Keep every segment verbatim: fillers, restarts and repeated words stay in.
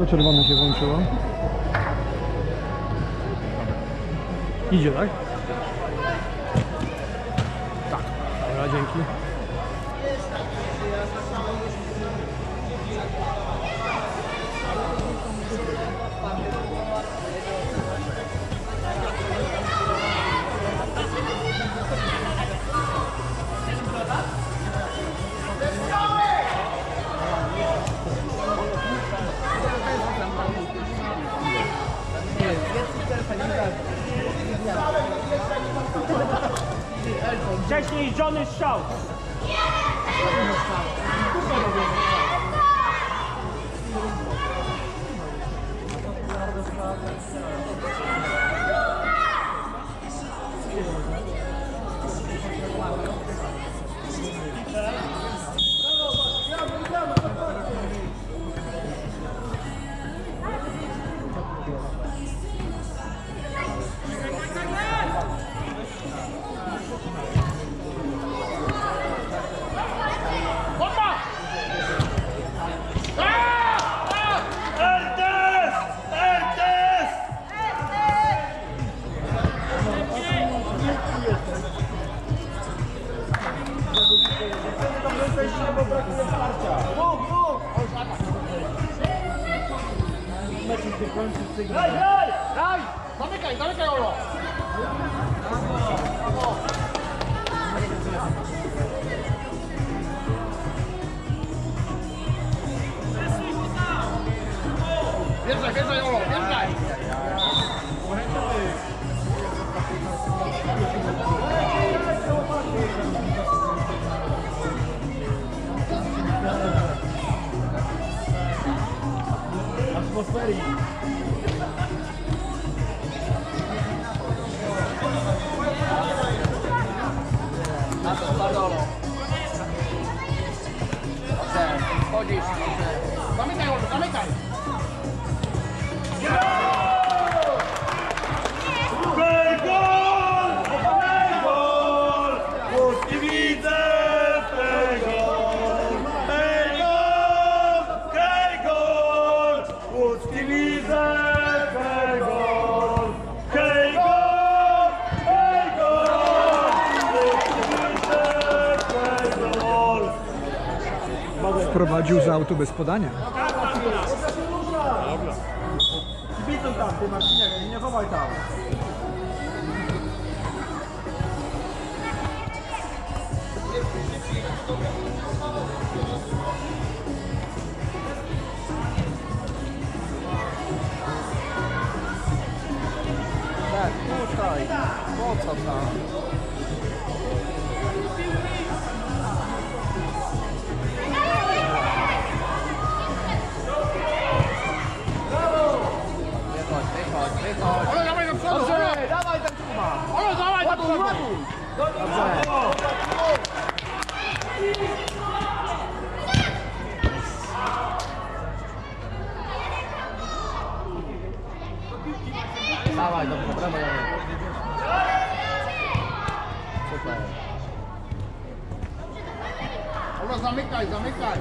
To czerwone się włączyło. Idzie, tak? Tak. Dobra, dzięki. Wcześniej Johnny strzał. Daj, daj! Daj! Zamykaj, zamykaj Olo! Wjeżdżaj, wjeżdżaj Olo, wjeżdżaj! Atmosfery. Na to Bardolo. Dobrze, wchodzisz. Zamykaj Olo, zamykaj! Hej, gol! Hej, gol! Łuski widzę hej, gol! Hej, gol! Hej, gol! Łuski widzę hej, gol! Hej, gol! Hej, gol! Łuski widzę hej, gol! Wprowadził za auto bez podania. Kibicą tam, ty Marciniak, nie chowaj tam. Tak, tutaj. Po co tam? Wychodź, wychodź, wychodź. Olo, dawaj do przodu! Dobrze, dawaj ten Kuba! Olo, dawaj do przodu! Dobrze. Dawaj, dobrze, brawo, super. Olo, zamykaj, zamykaj.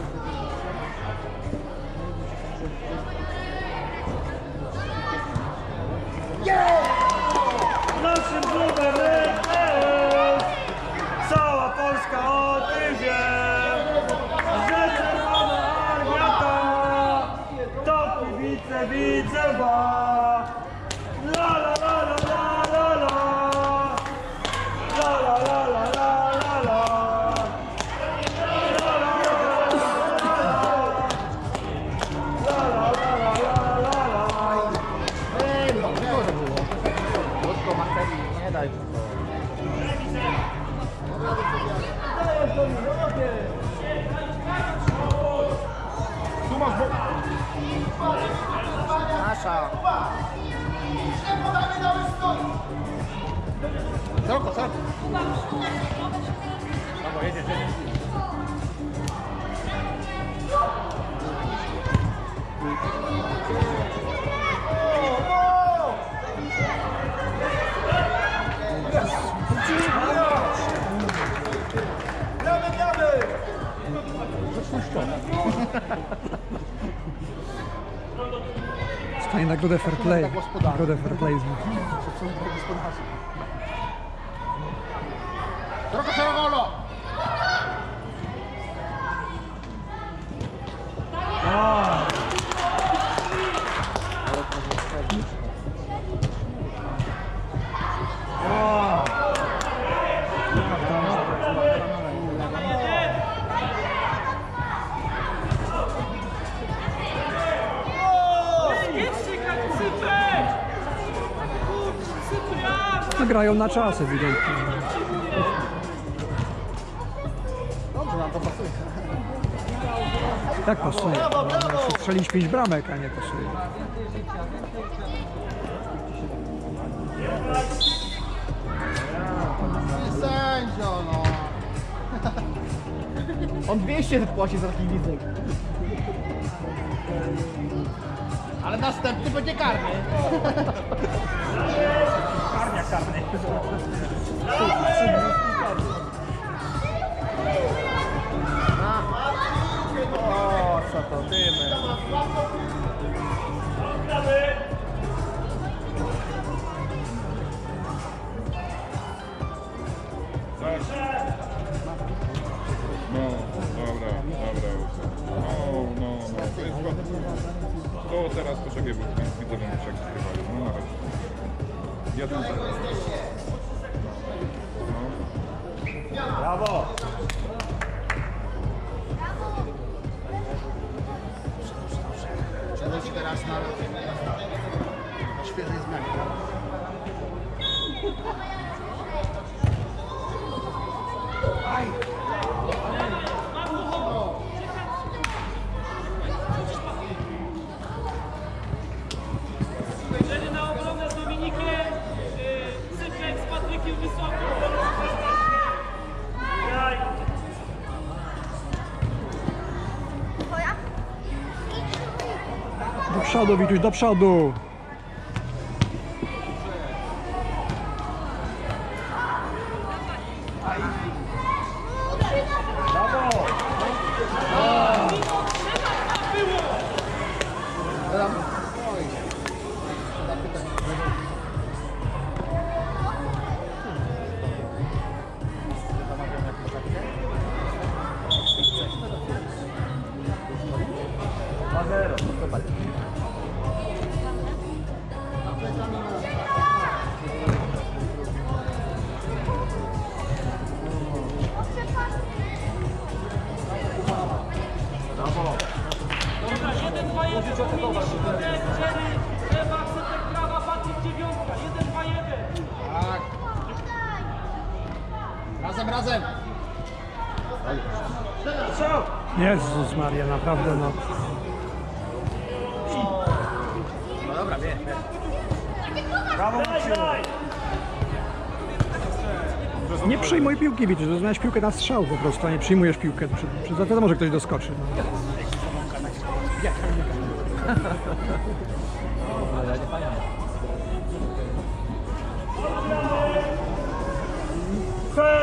Naszym klubem jest cała Polska o tym wie, że Czerwona Armia ta to kibice Widzewa. La la la la la la la la la la la la la la. Nie daj to. Tu masz bo... Nasza. Szeroko, szeroko. Dobra, jedziesz, jedziesz. Jadę, jadę! Zacznę szczerze. Dostanie nagrodę fair play. Nagrodę fair play z nich. Trochę się rolo! No, grają na czas ewidentnie. Dobrze nam to pasuje. Jak pasuje? No, strzelić pięć bramek, a nie pasuje. Ty sędzio, no! On dwieście płaci za taki widzek. Ale następny będzie karny. Karnia karny. O, co to dymy. No, dobra, dobra. No, no, no, to jest ładne. To teraz poczekaj, bo widzę, że muszę śpiewać. No, na razie. Jeden zero. No. Brawo. Przechodź teraz na świeżej zmianie. Wtedy na obronę z Dominikiem, yy, Sypek z Patrykiem Wysoko. Do przodu, Wituś, do przodu! Dobra, jeden, dwa, jeden, Dominik, Sypek, cztery, lewa, Sypek, prawa, Patryk, dziewiątka. jeden, dwa, jeden. Tak. Razem, razem. Jezus Maria, naprawdę no. No dobra, wie, wie. Brawo, Maksiu. Nie przyjmuj piłki, Wituś, doznałeś piłkę na strzał po prostu, a nie przyjmujesz piłkę. Przy, przy, za to może ktoś doskoczy. No. Fair